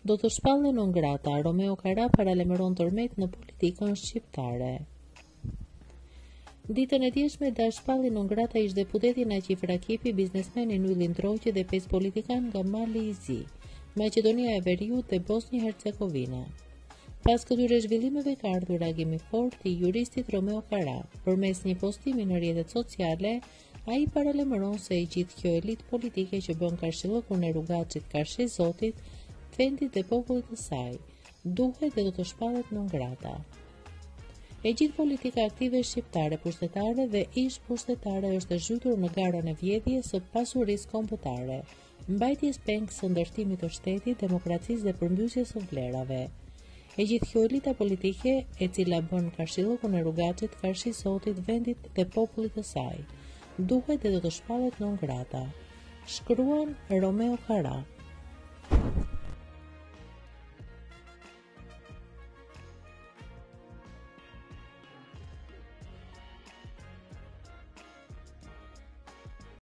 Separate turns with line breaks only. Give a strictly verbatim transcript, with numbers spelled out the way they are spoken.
Do të shpallë non grata, Romeo Kara paralajmëron tërmet në politikën shqiptare. Ditën e djeshme da shpalli non grata ish deputeti Naqif Rakipi, biznesmeni Ylli Ndroqi dhe pesë politikan nga Mali i Zi, Maqedonia e Veriut dhe Bosnjë Hercegovina. Pas këtyre zhvillimeve ka ardhur reagimi fort i juristit Romeo Kara. Përmes një postimi në rrjetet sociale, ai paralajmëron se e gjithë kjo elitë politike që bën karshillokun e Rrugaçit Karshi Zotit, vendit dhe popullit të saj, duhet dhe do të shpallet non grata. E gjithë politika aktive shqiptare, pushtetare dhe ish pushtetare është e zhytur në garën e vjedhjes së pasurisë kombëtare, mbajtjes peng së ndërtimit të shtetit, demokracisë dhe përmbysjes së vlerave. E gjithë kjo elita politike, e cila bën karshillokun e Rrugaçit Karshi Zotit, vendit dhe popullit të saj, duhet dhe do të shpallet non grata, shkruan Romeo Kara.